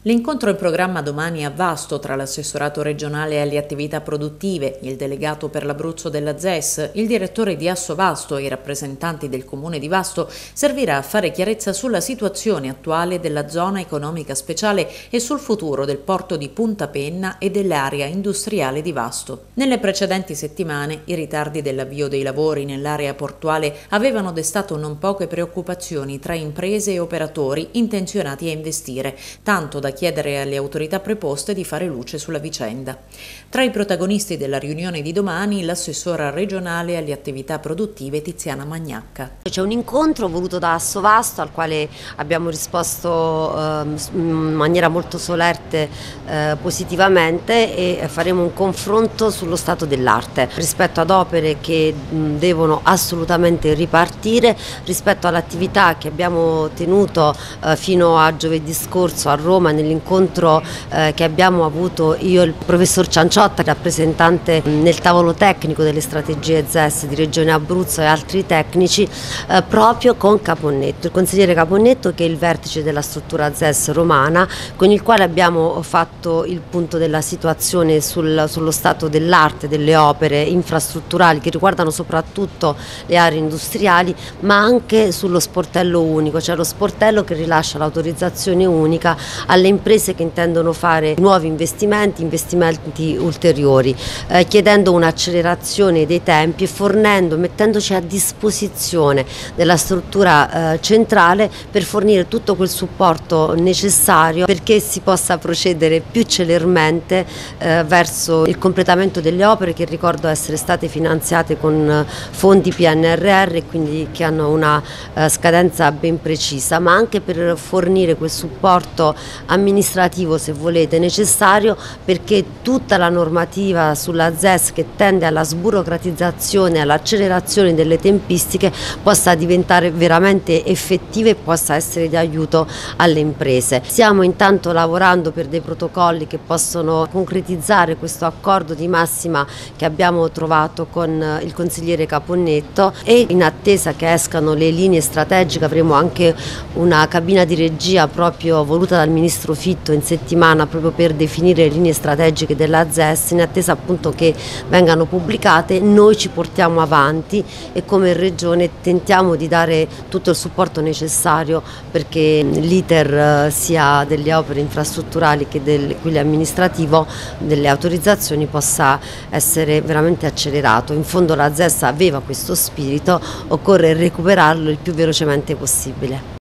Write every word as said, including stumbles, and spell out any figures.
L'incontro in programma domani a Vasto tra l'assessorato regionale alle attività produttive, il delegato per l'Abruzzo della Z E S, il direttore di Asso Vasto e i rappresentanti del comune di Vasto servirà a fare chiarezza sulla situazione attuale della zona economica speciale e sul futuro del porto di Punta Penna e dell'area industriale di Vasto. Nelle precedenti settimane i ritardi dell'avvio dei lavori nell'area portuale avevano destato non poche preoccupazioni tra imprese e operatori intenzionati a investire, tanto da chiedere alle autorità preposte di fare luce sulla vicenda. Tra i protagonisti della riunione di domani l'assessora regionale alle attività produttive Tiziana Magnacca. C'è un incontro voluto da Asso Vasto al quale abbiamo risposto eh, in maniera molto solerte eh, positivamente e faremo un confronto sullo stato dell'arte rispetto ad opere che mh, devono assolutamente ripartire, rispetto all'attività che abbiamo tenuto eh, fino a giovedì scorso a Roma nell'incontro eh, che abbiamo avuto io e il professor Cianciotta, rappresentante nel tavolo tecnico delle strategie Z E S di Regione Abruzzo e altri tecnici, eh, proprio con Caponnetto, il consigliere Caponnetto, che è il vertice della struttura Z E S romana, con il quale abbiamo fatto il punto della situazione sul, sullo stato dell'arte delle opere infrastrutturali che riguardano soprattutto le aree industriali, ma anche sullo sportello unico, cioè lo sportello che rilascia l'autorizzazione unica alle imprese che intendono fare nuovi investimenti, investimenti ulteriori, eh, chiedendo un'accelerazione dei tempi e fornendo, mettendoci a disposizione della struttura eh, centrale per fornire tutto quel supporto necessario perché si possa procedere più celermente eh, verso il completamento delle opere che ricordo essere state finanziate con fondi P N R R e quindi che hanno una eh, scadenza ben precisa, ma anche per fornire quel supporto amministrativo, se volete, necessario perché tutta la normativa sulla Z E S che tende alla sburocratizzazione e all'accelerazione delle tempistiche possa diventare veramente effettiva e possa essere di aiuto alle imprese. Stiamo intanto lavorando per dei protocolli che possono concretizzare questo accordo di massima che abbiamo trovato con il consigliere Caponnetto e in attesa che escano le linee strategiche avremo anche una cabina di regia proprio voluta dal ministro Fitto in settimana proprio per definire le linee strategiche della Z E S. In attesa appunto che vengano pubblicate noi ci portiamo avanti e come Regione tentiamo di dare tutto il supporto necessario perché l'iter sia delle opere infrastrutturali che del quello amministrativo delle autorizzazioni possa essere veramente accelerato. In fondo la Z E S aveva questo spirito, occorre recuperarlo il più velocemente possibile.